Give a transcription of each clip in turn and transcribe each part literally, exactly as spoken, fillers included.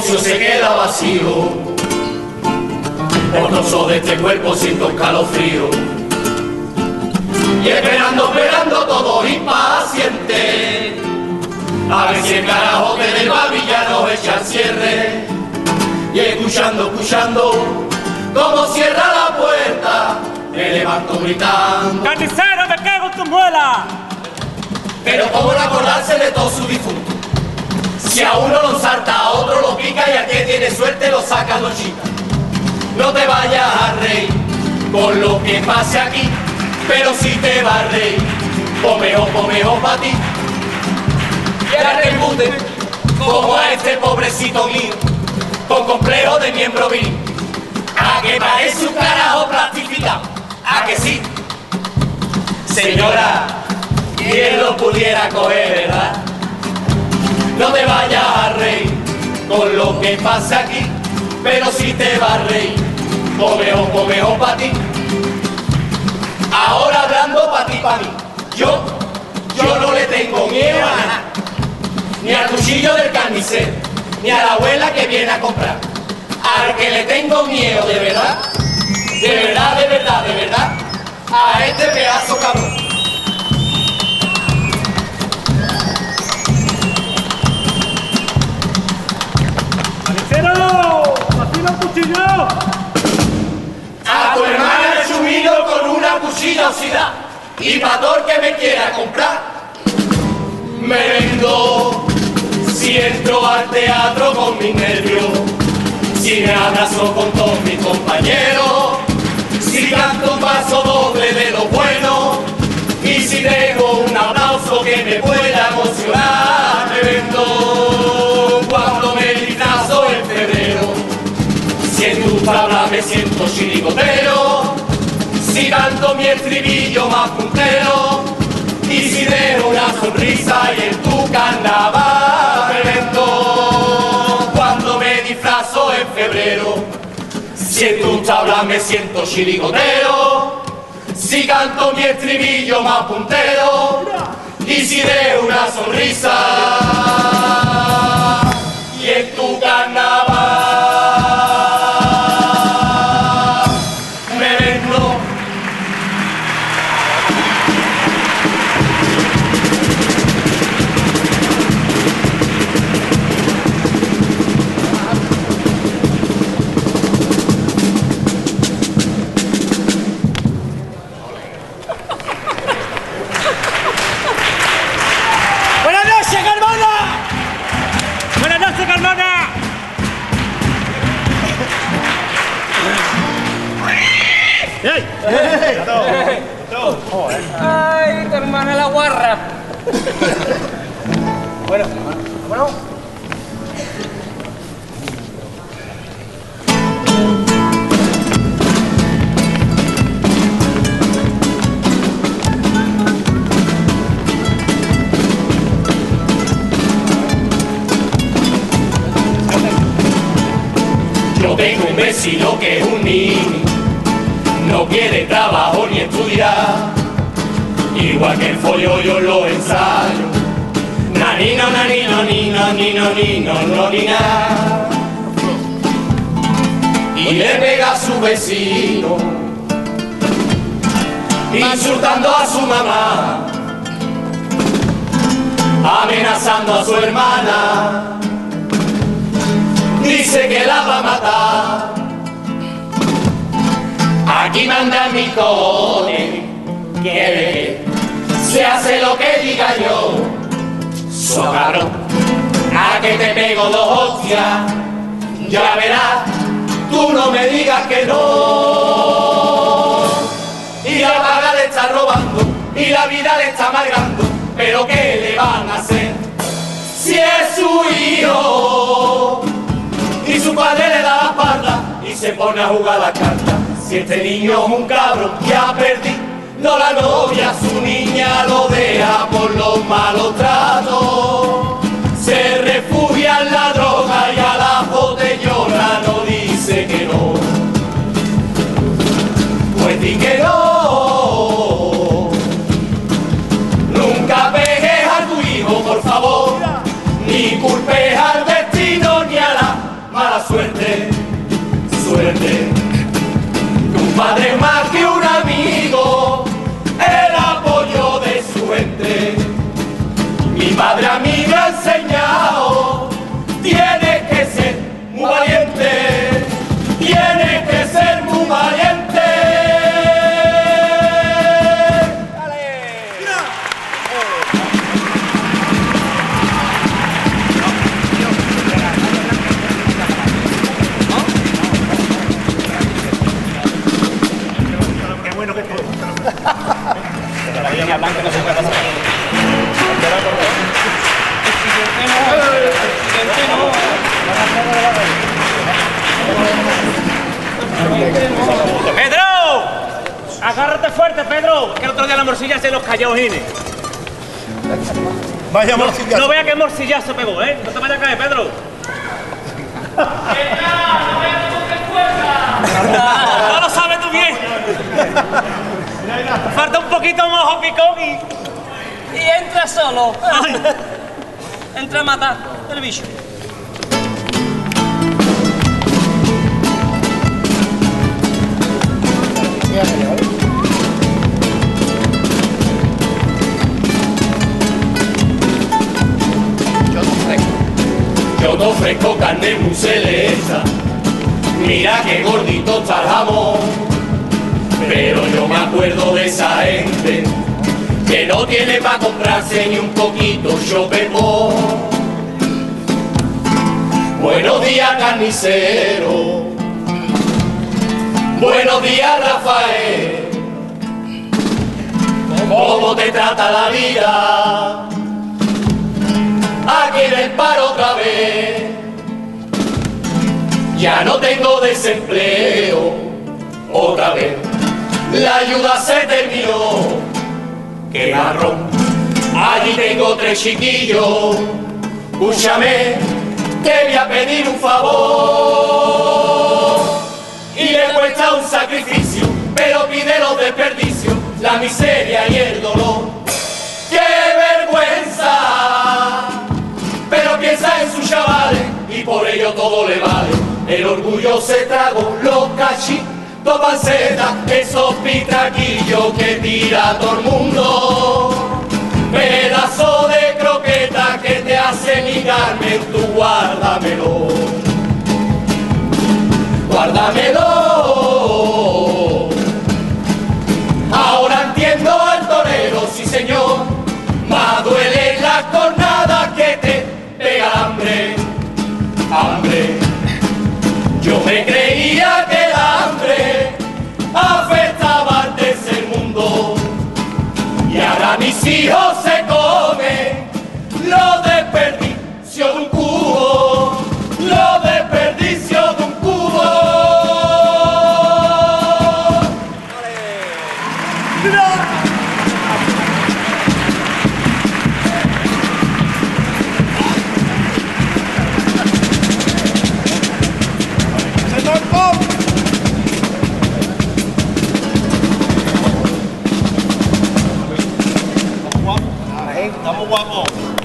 negocio se queda vacío. Por trozos de este cuerpo siento escalofrío. Y esperando, esperando, todo impaciente, a ver si el carajote del babilla nos echa al cierre. Y escuchando, escuchando, como cierra la puerta, me levanto gritando: ¡Carnicero, me cago en tu muela! Pero cómo no acordarse de todo su difunto. Si a uno lo ensarta, a otro lo pica y al que tiene suerte lo saca, lo chica. No te vayas a reír con lo que pase aquí, pero si te va a reír, o mejor, o mejor para ti. Y ahora rebuten como a este pobrecito mío, con complejo de miembro viril. A que parece un carajo plastificado, a que sí. Señora, ¿quién lo pudiera coger, verdad? No te vayas a reír con lo que pasa aquí, pero si te va a reír, o mejor, o mejor para ti. Ahora hablando para ti, para mí, yo, yo no le tengo miedo a nada, ni al cuchillo del carnicero, ni a la abuela que viene a comprar. Al que le tengo miedo de verdad, de verdad, de verdad, de verdad, a este pedazo cabrón. ¡Carnicero! ¡Así no cuchillo! A tu hermana le chumino con una cuchilla oxidada, y para todo el que me quiera comprar, me vendo. Si entro al teatro con mis nervios, si me abrazo con todos mis compañeros, si canto un paso doble de lo bueno, y si dejo un aplauso que me pueda emocionar, me vendo. Cuando me disfrazo en febrero, si en tu tabla me siento chirigotero, si canto mi estribillo más puntero, y si dejo una sonrisa y en tu carnaval me vendo. Cuando me disfrazo en febrero, si en tu tabla me siento chirigotero, si canto mi estribillo más puntero, y si dejo una sonrisa y en tu carnaval me vendo. ¡Buenas noches, Carmona! ¡Buenas noches, Carmona! ¡Ey! ¡Ey! ¡Ay, tu hermana la guarra! Bueno, vámonos. Yo tengo un vecino que es un niño, no quiere trabajo ni estudiar, igual que el folio yo lo ensayo. Nanino, nanino, nino, nino, nino, no, ni nada. Y le pega a su vecino, insultando a su mamá, amenazando a su hermana. Dice que la va a matar. Aquí manda mi cojones, que se hace lo que diga yo. So cabrón, a que te pego dos hostias, ya verás, tú no me digas que no. Y la paga le está robando, y la vida le está amargando, pero ¿qué le van a hacer si es su hijo? Y su padre le da la espalda y se pone a jugar la carta. Si este niño es un cabrón que ha perdido la novia, su niña lo deja por los malos tratos. Se refugia en la droga y a la botellona no dice que no. Pues di que no. Nunca pegues a tu hijo, por favor, ni culpes al destino ni a la padre es más que un amigo, el apoyo de su gente. Mi madre a mí me ha enseñado, tienes que ser muy valiente, tienes que ser muy valiente. Qué bueno que todo. La línea blanca no se puede pasar. ¡Pedro! ¡Agárrate fuerte, Pedro! Que el otro día la morcilla se los cayó, Gine. Vaya morcillazo. No vea qué morcillazo pegó, ¿eh? No te vayas a caer, Pedro. No lo sabes tú bien. Falta un poquito un ojo picón y... Y entra solo. Entra a matar el bicho. Yo te ofrezco carne muy selecta, mira qué gordito está el jamón. Pero yo me acuerdo de esa gente que no tiene para comprarse ni un poquito chopepón. Buenos días, carnicero. Buenos días, Rafael. ¿Cómo te trata la vida? Aquí en el paro otra vez. Ya no tengo desempleo otra vez. La ayuda se terminó. ¡Qué marrón! Allí tengo tres chiquillos. Escúchame, te voy a pedir un favor. Y le cuesta un sacrificio, pero pide los desperdicios, la miseria y el dolor. ¡Qué vergüenza! Pero piensa en sus chavales y por ello todo le vale. El orgullo se tragó los cachitos, panceta, esos pitraquillos que tira todo el mundo. Pedazo de croqueta que te hace mi Carmen, tú guárdamelo. Guárdamelo. Ahora entiendo al torero, sí señor. Más duele la cornada que te pega hambre. Hambre. Yo me creía que el hambre afectaba al tercer mundo. Y ahora mis hijos se comen los desperdicios de un cubo. Los desperdicios de un cubo. Estamos guapos.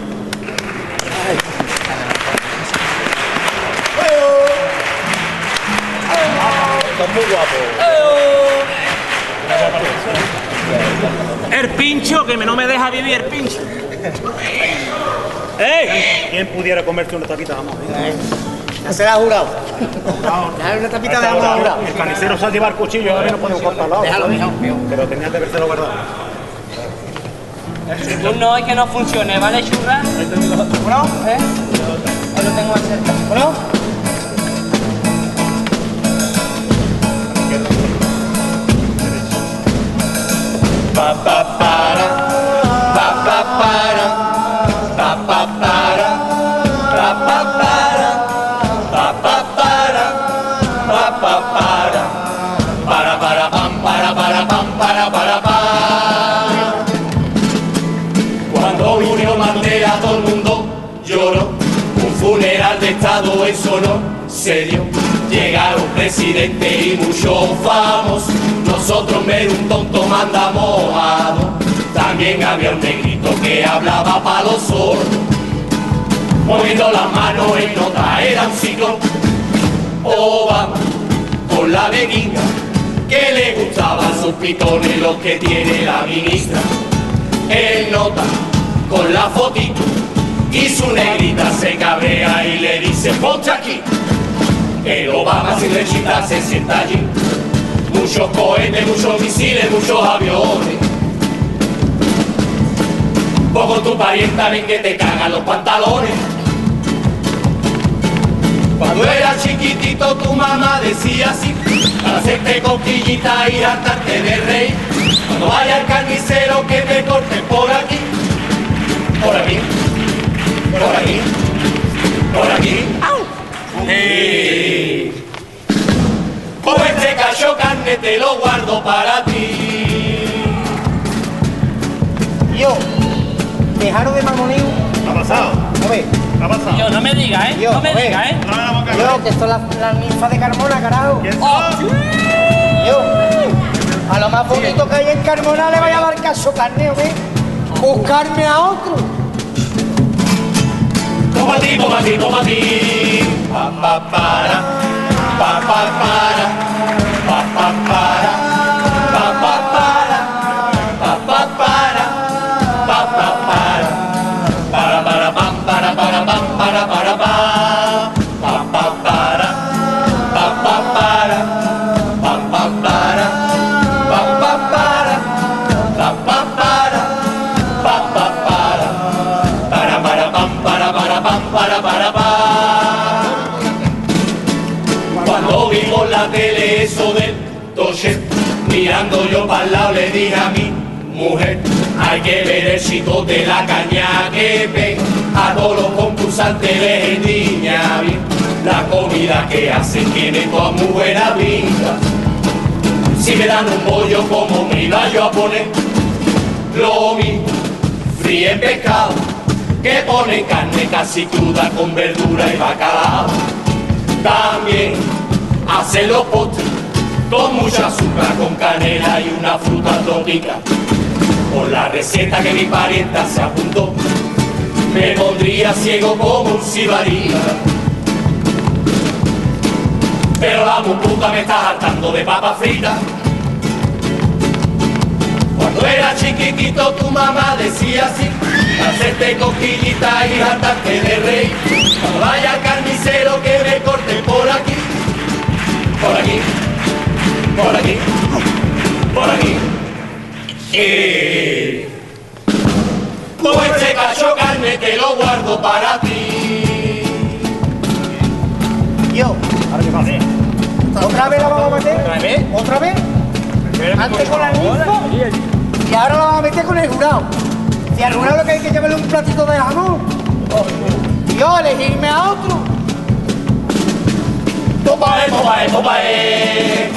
Estamos muy guapos. El pincho, que no me deja vivir el pincho. ¡Ey! ¿Quién pudiera comerse una tapita de jamón? Ya se la ha jurado. Dale una tapita de jamón jurado. El carnicero se ha llevado el cuchillo, ahora no podemos cortarlo. Déjalo, déjalo. Pero tenía que habérselo guardado. No es que no funcione, ¿vale, churra? ¿Bueno? ¿Eh? Ahí lo tengo más cerca. ¿Bueno? Pa pa para, pa pa para, pa pa para, pa pa para, pa pa para, pa pa para, para para pam para para pam para para pa. Cuando murió Mandela todo el mundo lloró, un funeral de estado eso no se dio. Llegaron presidente y muchos famosos, nosotros medio un tonto mandamos a dos. También había un negrito que hablaba pa' los sordos, moviendo las manos en nota, era un ciclón. Obama con la beguinga que le gustaban sus pitones los que tiene la ministra. Él nota con la fotito y su negrita se cabrea y le dice ponte aquí. El Obama sin rechita se sienta allí. Muchos cohetes, muchos misiles, muchos aviones. Vos con tu parienta ven que te cagan los pantalones. Cuando eras chiquitito tu mamá decía así, para hacerte cosquillita y hartarte de reír. Cuando vaya el carnicero que me corte por aquí, por aquí, por aquí, por aquí. Sí. Pues este cacho carne te lo guardo para ti. Yo, dejaros de mamoneo. ¿Qué ha pasado? A ver, ¿Qué ha pasado? Yo, no me digas, ¿eh? Yo, no me a ver. digas, ¿eh? No, no, no, yo, que son las las ninfas de Carmona, carajo. ¿Quién Oh. son? Yo, a lo más bonito que hay en Carmona le vaya a dar caso carneo, ¿ves? Buscarme a otro. Toma ti, toma ti, toma ti. Pa pa para, pa pa para, pa pa para, pa pa para, pa pa para, pa pa para, para para pam para para pam para para pa, pa pa para, pa pa para, pa pa para, pa pa para, pa pa para, pa pa para, para para pam para para pam para para pa. Cuando vimos la tele eso del Toche, mirando yo para el lado le dije a mi mujer, hay que ver el chico de la caña que ven, a todos los concursantes les endiña bien, la comida que hacen tiene toda muy buena pinta. Si me dan un bollo como me iba yo a poner, lo mismo, fríen pescado, que ponen carne casi cruda con verdura y bacalao. También hacen los postres con mucha azúcar, con canela y una fruta tropical. Por la receta que mi parienta se apuntó, me pondría ciego como un sibarita. Pero la puta me está hartando de papa frita. Cuando era chiquitito tu mamá decía así, hacerte cosquillita y hartarte de reír. Cuando vaya al carnicero que me corte por aquí, por aquí, por aquí, por aquí. Y pues este cacho carne te lo guardo para ti. Yo, ¿Ahora qué pasa? ¿otra vez la vamos a meter? ¿Otra vez? ¿Otra vez? Antes con la ninfa y ahora la vamos a meter con el jurado. Si al jurado lo que hay que llevarle un platito de jamón. Yo, elegirme a otro. Toma, eh, toma, eh, toma, eh.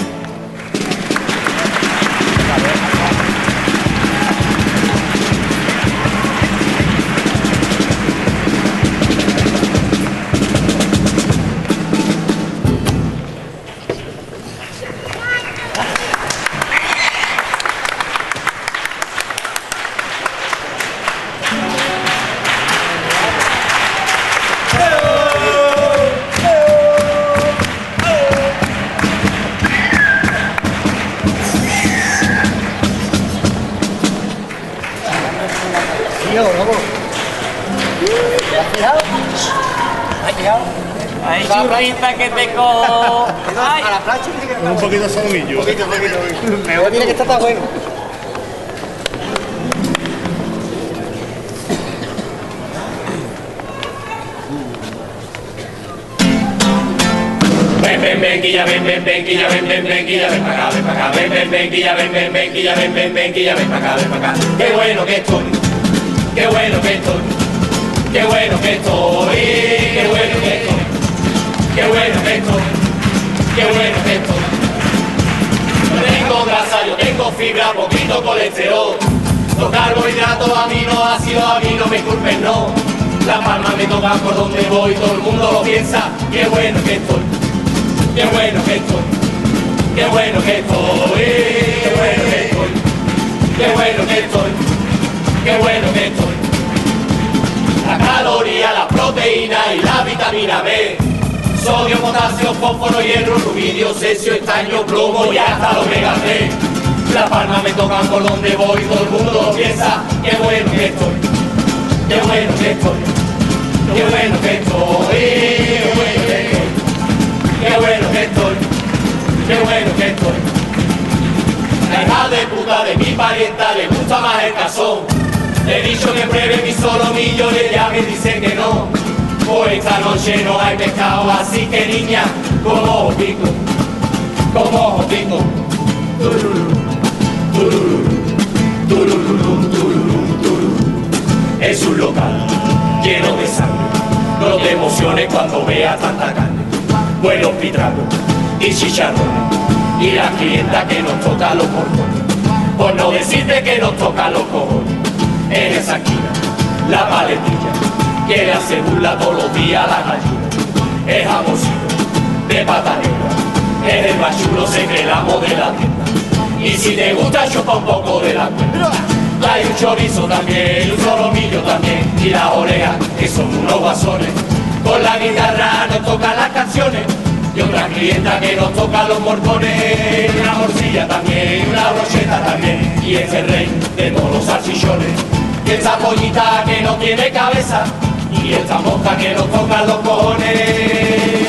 Yo, vamos. ¿Has fijado? ¿Has fijado? Ay, churrita que te co... Ay. A la plancha tiene que estar Un poquito solillo. bueno. Tiene que estar tan bueno. Ven, ven, ven, que ya ven, ven, ven, que ya ven, ven, ven, que ya ven para acá, ven para acá, ven, ven, ven, que ya ven, ven, ven, que ya ven, ven, ven, que ya ven para acá, ven para acá. Qué bueno que estoy, qué bueno que estoy, qué bueno que estoy, qué bueno que estoy, qué bueno que estoy, qué bueno que estoy. Yo tengo grasa, yo tengo fibra, poquito colesterol, los carbohidratos, aminoácidos, a mí no me culpen, no. Las palmas me tocan por donde voy, todo el mundo lo piensa, qué bueno que estoy. Qué bueno que estoy, qué bueno que estoy, qué bueno que estoy, qué bueno que estoy, qué bueno que estoy. La caloría, la proteína y la vitamina B sodio, potasio, fósforo, hierro, rubidio, cesio, estaño, plomo y hasta los omega tres. La palma me tocan por donde voy, todo el mundo piensa, qué bueno que estoy, qué bueno que estoy, qué bueno que estoy, qué bueno que estoy, qué bueno que estoy, qué bueno que estoy. La hija de puta de mi parienta le gusta más el cazón. Le he dicho que pruebe mi solomillo y ella me dice que no. Pues esta noche no hay pescado, así que niña, como ojo pico, como ojo pico. Tururú, tururú, tururú, tururú, tururú. Es un local lleno de sangre, no te emociones cuando veas tanta carne. Buenos pitragos y chicharrones, y la clienta que nos toca los portones, por no decirte que nos toca los cojones. En esa esquina, la paletilla, que le hace burla todos los días a la gallina. Es jamoncito de pata negra, es el más chulo, se cree el amo de la tienda. Y si te gusta, chupa un poco de la cuenta. Hay un chorizo también, y un solomillo también, y las orejas, que son unos guasones. Con la guitarra nos tocan las canciones, y otra clienta que nos toca los morcones. Una morcilla también, una brocheta también, y es el rey de todos los salchichones. Y esa pollita que no tiene cabeza, y esta mosca que nos toca los cojones.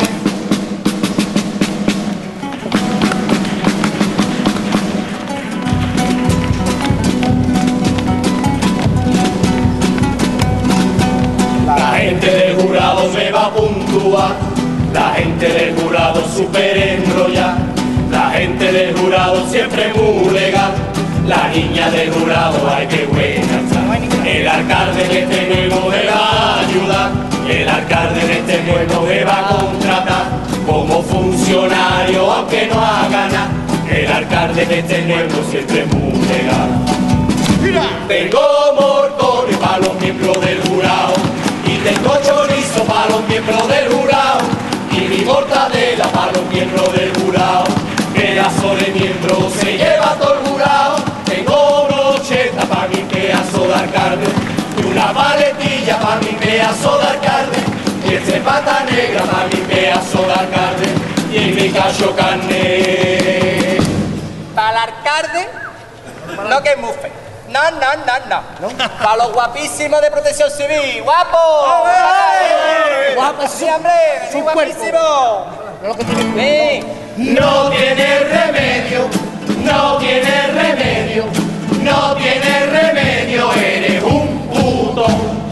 La gente del jurado me va a puntuar, la gente del jurado súper enrollada, la gente del jurado siempre muy legal, la niña del jurado, ay qué buena está. El alcalde de este pueblo me va a ayudar, el alcalde de este pueblo me va a contratar como funcionario aunque no haga nada. El alcalde de este pueblo siempre muy legal. Tengo morcones para los miembros del jurado, y tengo chorizo para los miembros del jurado, y mi mortadela para los miembros del jurado. Pedazo de miembro se lleva todo el jurado. Tengo brocheta para mi pedazo de alcalde, y una paletilla para mi pedazo de alcalde, y este pata negra para mi pedazo de alcalde, y en mi cacho carne. Para el alcalde, no que mufe. No, no, no, no. Para los guapísimos de Protección Civil. ¡Guapo! ¡Guapo! Sí, hombre, sí, guapísimo. Sí. No tiene remedio, no tiene remedio, no tiene remedio, eres un puto.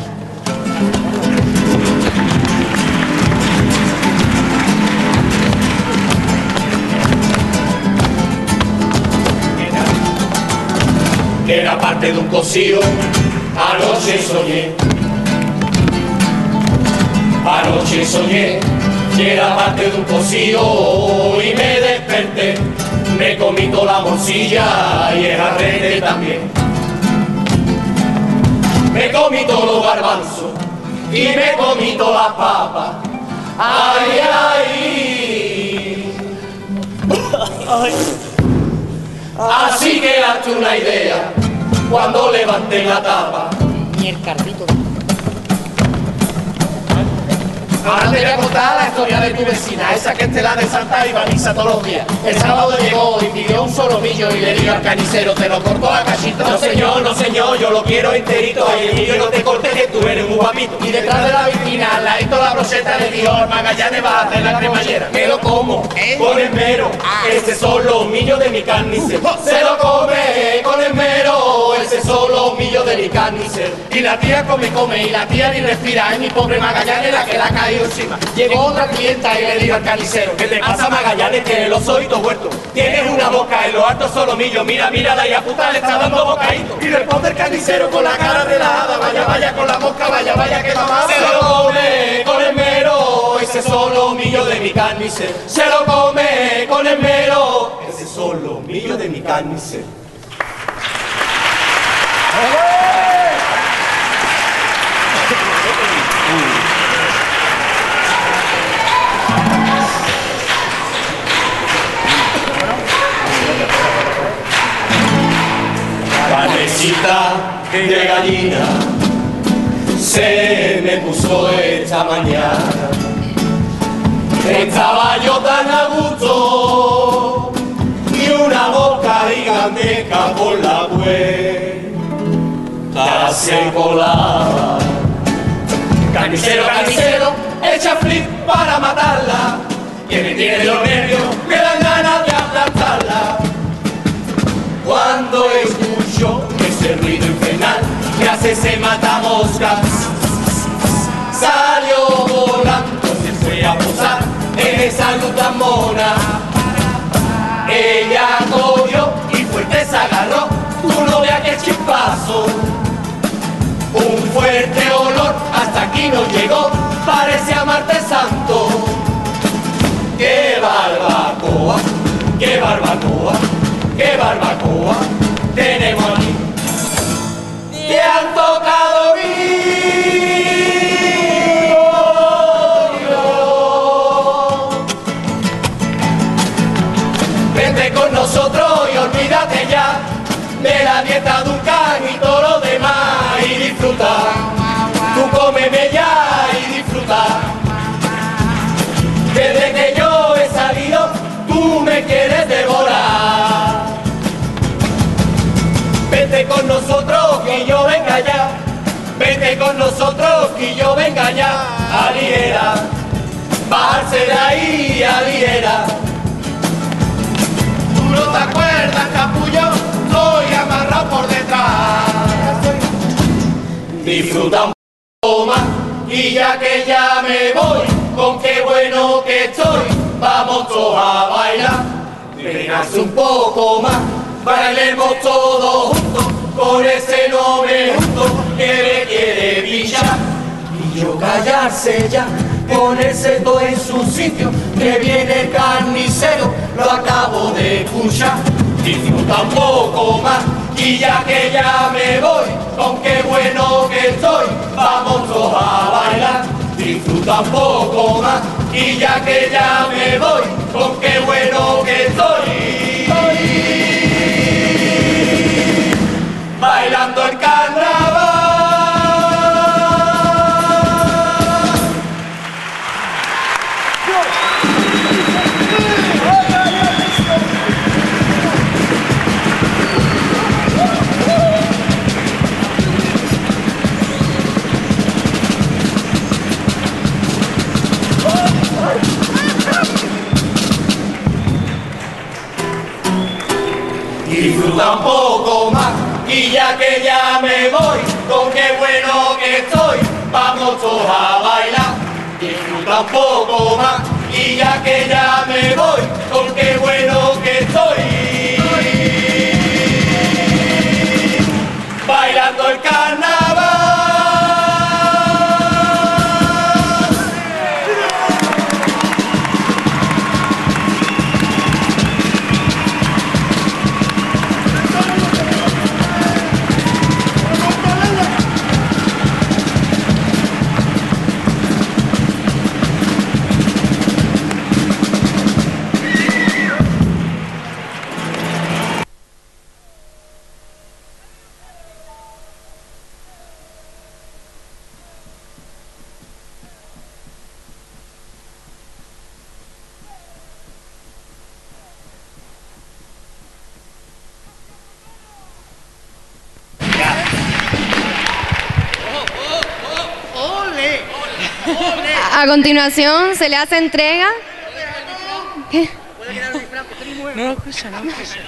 Era parte de un cocido, anoche soñé, anoche soñé, que era parte de un cocido y me desperté, me comí toda la morcilla y el arrete también, me comí todos los garbanzos y me comí todas las papas, ay, ay, ay. Así que hazte una idea cuando levanten la tapa. Y el cardito. Ahora te voy a contar la historia de tu vecina, esa que te la de Santa y baliza todos los días. El sábado llegó y pidió un solomillo y le dijo al carnicero, te lo corto a cachito. No señor, no señor, yo lo quiero enterito. Ay, el mío no te cortes que tú eres muy guapito. Y detrás de la vitrina, al ladito la brocheta le dijo, al Magallanes va a hacer la cremallera. Me lo como, con esmero, ese son los millos de mi carnicero. Se lo come con esmero, ese son los millos de mi carnicero. Y la tía come, come, y la tía ni respira, es mi pobre Magallanes la que la ha caído encima. Llegó otra clienta y le dijo al carnicero, ¿qué te pasa Magallanes? Tiene los ojitos huertos, tienes una boca en los altos solomillos, mira, mira, la hija puta le está dando bocadito. Y responde el carnicero con la cara relajada, vaya, vaya con la mosca, vaya, vaya que mamá se lo come con esmero, ese solomillo de mi carnicero. Se lo come con esmero, ese solomillo de mi carnicero. Carnecita de gallina se me puso esta mañana. Estaba yo tan a gusto y una boca gigantesca por la puerta se colaba. Carnicero, carnicero, echa flip para matarla, que me tiene los nervios, me dan ganas de aplastarla. Cuando escucho ese ruido infernal que hace ese matamoscas, salió volando, se fue a posar en esa luz tan mona. Ella cogió y fuerte se agarró, tú no veas qué chispazo. Un fuerte olor hasta aquí nos llegó, parecía martes santo. ¡Qué barbacoa! ¡Qué barbacoa! ¡Qué barbacoa! Tenemos aquí. ¡Te han tocado vivo! Vente con nosotros y olvídate ya de la dieta de un can y todo lo demás, y disfruta. Tú cómeme ya y disfruta. Desde que yo he salido, tú me quieres devorar. Vete con nosotros que yo venga ya. Vete con nosotros que yo venga ya. Aliera, bajarse de ahí, aliera. ¿Tú no te acuerdas, capullo? Soy amarrado por detrás. Disfruta un poco más y ya que ya me voy, con qué bueno que estoy, vamos todos a bailar. Vengarse un poco más, bailemos todos juntos, con ese no me junto que me quiere pillar. Y yo callarse ya, ponerse todo en su sitio, que viene el carnicero, lo acabo de escuchar. Disfruta un poco más y ya que ya me voy, con qué bueno que estoy, vamos todos a bailar. Disfruta un poco más y ya que ya me voy, con qué bueno que estoy, bailando el carnaval. Disfruta un poco más y ya que ya me voy, con qué bueno que estoy, vamos todos a bailar. Disfruta un poco más y ya que ya me voy, con qué bueno que estoy, bailando el carnaval. A continuación se le hace entrega. ¿Qué? No lo escucha, no lo escucha.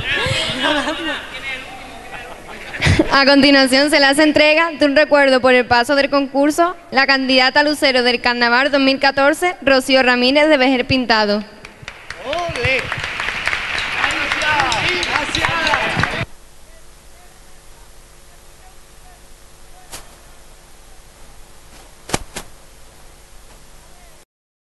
A continuación se le hace entrega de un recuerdo por el paso del concurso la candidata lucero del Carnaval dos mil catorce, Rocío Ramírez de Vejer Pintado. ¡Ole!